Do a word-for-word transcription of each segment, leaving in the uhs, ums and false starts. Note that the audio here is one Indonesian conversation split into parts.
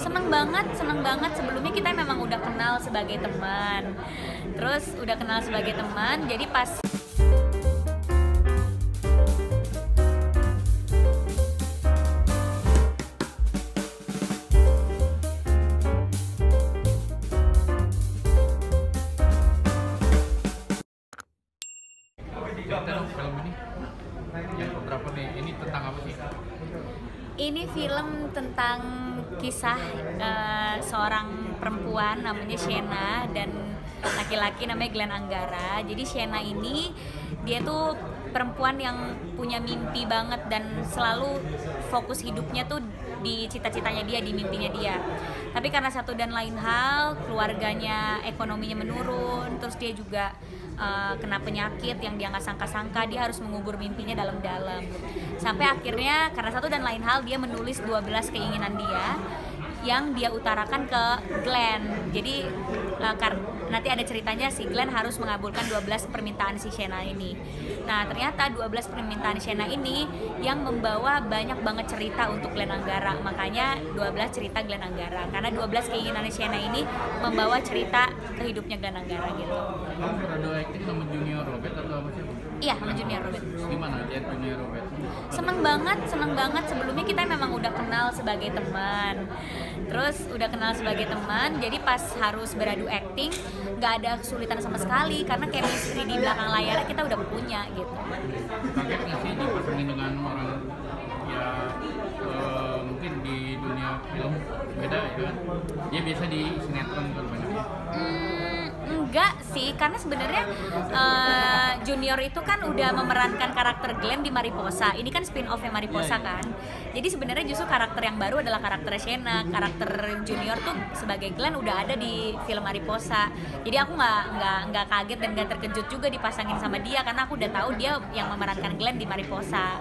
Seneng banget, seneng banget. Sebelumnya kita memang udah kenal sebagai teman. Terus udah kenal sebagai teman, jadi pas Cerita dong film ini yang keberapa nih? Ini tentang apa sih? ini film tentang kisah uh, seorang perempuan namanya Shena dan laki-laki namanya Glenn Anggara. Jadi Shena ini dia tuh perempuan yang punya mimpi banget dan selalu fokus hidupnya tuh di cita-citanya dia, di mimpinya dia. Tapi karena satu dan lain hal, keluarganya, ekonominya menurun, terus dia juga uh, kena penyakit yang dia nggak sangka-sangka, dia harus mengubur mimpinya dalam-dalam. Sampai akhirnya karena satu dan lain hal, dia menulis dua belas keinginan dia yang dia utarakan ke Glenn. Jadi uh, kar- nanti ada ceritanya si Glenn harus mengabulkan dua belas permintaan si Shena ini. Nah ternyata dua belas permintaan Shena ini yang membawa banyak banget cerita untuk Glenn Anggara. Makanya dua belas cerita Glenn Anggara, karena dua belas keinginan Shena ini membawa cerita ke hidupnya Glenn Anggara gitu. Kamu pernah do acting sama Junior Robert atau apa sih? Iya, sama Junior Robert. Gimana lihat Junior Robert? Seneng banget, seneng banget. Sebelumnya kita memang udah kenal sebagai teman. Terus udah kenal sebagai teman, jadi pas harus beradu acting nggak ada kesulitan sama sekali karena chemistry di belakang layar kita udah punya gitu. Kaget nggak sih dipasangin dengan orang ya uh, mungkin di dunia film beda ya kan? Dia biasa di sinetron kan banyaknya. Hmm, enggak sih, karena sebenarnya uh, Junior itu kan udah memerankan karakter Glenn di Mariposa. Ini kan spin-off-nya Mariposa kan. Jadi sebenarnya justru karakter yang baru adalah karakter Shena. Karakter Junior tuh sebagai Glenn udah ada di film Mariposa. Jadi aku nggak nggak nggak kaget dan nggak terkejut juga dipasangin sama dia karena aku udah tahu dia yang memerankan Glenn di Mariposa.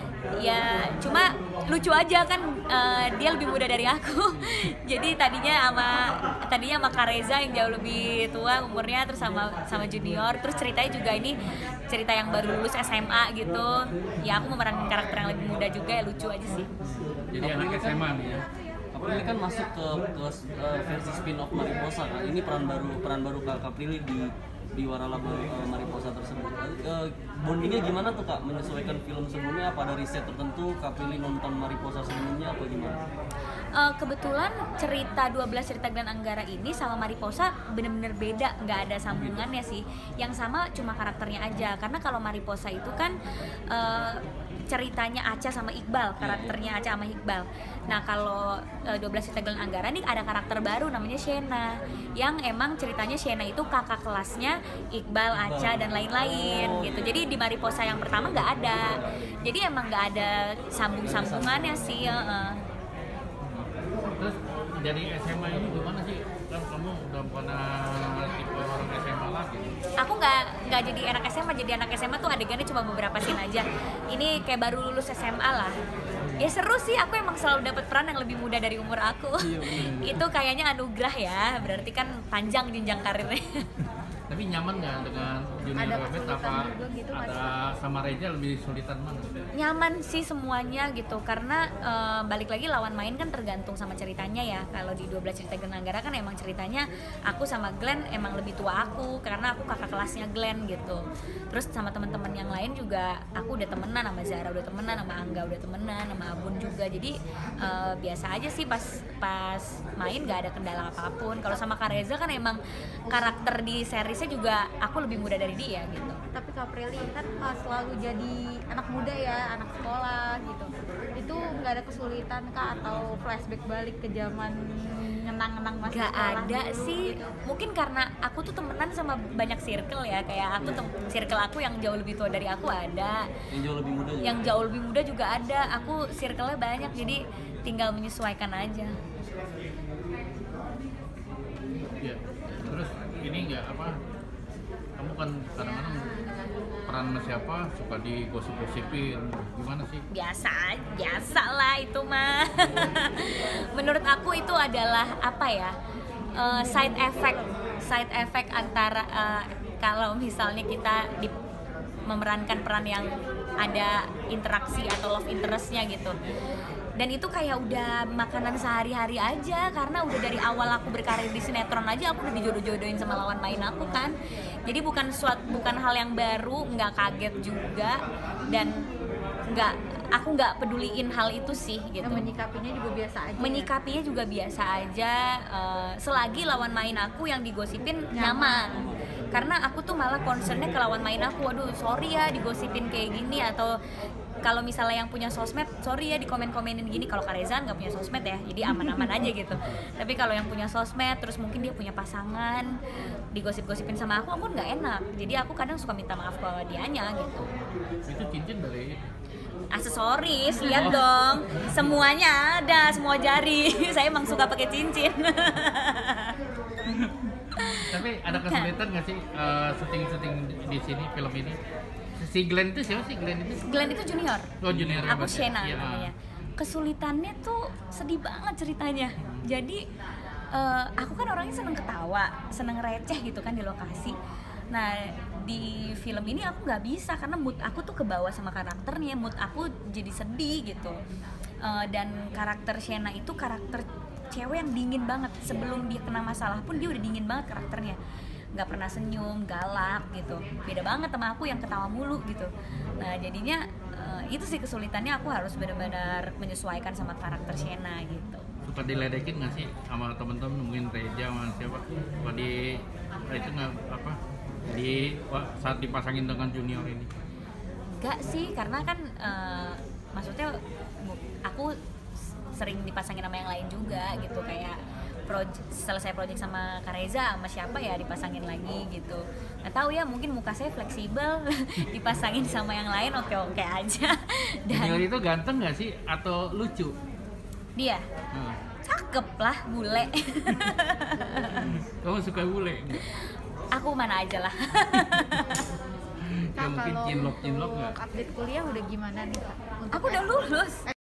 Ya cuma lucu aja kan, uh, dia lebih muda dari aku. Jadi tadinya sama tadinya sama Kak Reza yang jauh lebih tua umurnya, terus sama sama Junior, terus ceritanya juga ini cerita yang baru lulus S M A gitu. Ya aku memerankan karakter yang lebih muda juga, ya lucu aja sih. Jadi anak S M A nih ya. Aprili kan masuk ke, ke uh, versi spin-off Mariposa kan. Ini peran baru peran baru Kak Aprili di di waralaba uh, Mariposa tersebut. Uh, bondingnya gimana tuh Kak? Menyesuaikan film sebelumnya apa ada riset tertentu? Kak Aprili nonton Mariposa sebelumnya apa gimana? Uh, kebetulan cerita dua belas cerita Glenn Anggara ini sama Mariposa bener-bener beda, nggak ada sambungannya sih. Yang sama cuma karakternya aja. Karena kalau Mariposa itu kan uh, ceritanya Acha sama Iqbal, karakternya Acha sama Iqbal. Nah kalau uh, dua belas cerita Glenn Anggara ini ada karakter baru namanya Shena, yang emang ceritanya Shena itu kakak kelasnya Iqbal, Acha dan lain-lain gitu. Jadi di Mariposa yang pertama nggak ada. Jadi emang nggak ada sambung-sambungannya sih. Uh, Terus dari S M A ini gimana sih? Kan kamu udah bukan tipe orang S M A lagi. Aku nggak nggak jadi anak S M A, jadi anak S M A tuh adegannya cuma beberapa scene aja. Ini kayak baru lulus S M A lah. Ya seru sih, aku emang selalu dapat peran yang lebih muda dari umur aku. Itu kayaknya anugerah ya, berarti kan panjang jenjang karirnya. Tapi nyaman nggak dengan Junior Robert apa gitu, ada sama Reza lebih sulitan mana? Nyaman sih semuanya gitu, karena uh, balik lagi lawan main kan tergantung sama ceritanya ya. Kalau di dua belas cerita Glenn Anggara kan emang ceritanya aku sama Glenn emang lebih tua aku, karena aku kakak kelasnya Glenn gitu. Terus sama teman-teman yang lain juga aku udah temenan, sama Zara udah temenan, sama Angga udah temenan, sama Abun juga. Jadi uh, biasa aja sih pas pas main, gak ada kendala apapun. Kalau sama Kak Reza kan emang karakter di seriesnya juga aku lebih muda dari dia gitu. Tapi Kak Aprili kan uh, selalu jadi anak muda ya, anak sekolah gitu. Itu nggak ada kesulitan Kak atau flashback balik ke zaman ngenang-ngenang masa Gak sekolah ada dulu, sih, gitu. mungkin karena aku tuh temenan sama banyak circle ya. Kayak aku tem- circle aku yang jauh lebih tua dari aku ada, Yang jauh lebih muda juga. yang jauh lebih muda juga ada. Aku circle-nya banyak, jadi tinggal menyesuaikan aja. Ya. Terus ini nggak apa? Kamu kan kadang-kadang peran sama siapa suka digosip-gosipin, gimana sih? Biasa, biasa lah itu mah. Menurut aku itu adalah apa ya? Uh, side effect, side effect antara uh, kalau misalnya kita di memerankan peran yang ada interaksi atau love interestnya gitu. dan itu kayak udah makanan sehari-hari aja, karena udah dari awal aku berkarir di sinetron aja aku udah dijodoh-jodohin sama lawan main aku kan. Jadi bukan suatu bukan hal yang baru, nggak kaget juga, dan nggak aku nggak peduliin hal itu sih gitu. Yang menyikapinya juga biasa aja. Menyikapinya juga biasa aja, uh, selagi lawan main aku yang digosipin nyaman. Karena aku tuh malah concernnya ke lawan main aku, waduh sorry ya digosipin kayak gini, atau kalau misalnya yang punya sosmed, sorry ya di komen-komenin gini. Kalau Kak Reza nggak punya sosmed ya, jadi aman-aman aja gitu. Tapi kalau yang punya sosmed, terus mungkin dia punya pasangan, digosip-gosipin sama aku, aku nggak enak. Jadi aku kadang suka minta maaf ke dianya gitu. Itu cincin dari Aksesoris, lihat dong, semuanya ada, semua jari. Saya emang suka pakai cincin. Tapi ada kesulitan nggak sih uh, syuting-syuting di sini film ini? Si Glenn itu siapa sih? Glenn itu? Glenn itu junior. Oh junior. Aku berarti. Shena Iya. namanya. Kesulitannya tuh sedih banget ceritanya. Jadi uh, aku kan orangnya seneng ketawa, seneng receh gitu kan di lokasi. Nah di film ini aku nggak bisa karena mood aku tuh kebawa sama karakternya, mood aku jadi sedih gitu. Uh, dan karakter Shena itu karakter cewek yang dingin banget. Sebelum dia kena masalah pun dia udah dingin banget karakternya, nggak pernah senyum, galak gitu. Beda banget sama aku yang ketawa mulu gitu. Nah jadinya uh, itu sih kesulitannya, aku harus benar-benar menyesuaikan sama karakter Shena gitu. Suka diledekin nggak sih sama temen-temen, mungkin Reja sama siapa? Kalau di itu nggak apa di wah, saat dipasangin dengan junior ini? Enggak sih, karena kan uh, maksudnya aku sering dipasangin sama yang lain juga gitu, kayak project, selesai project sama Kak Reza sama siapa ya dipasangin lagi gitu. Nggak tahu ya, mungkin muka saya fleksibel dipasangin sama yang lain oke-oke aja. Junior Dan itu ganteng nggak sih atau lucu? dia Hmm. cakep lah, bule. Kamu suka bule? Aku mana aja lah. Ya, Kak, mungkin kalau cinlok cinlok nggak? untuk update kuliah udah gimana nih Kak? Untuk Aku udah lulus.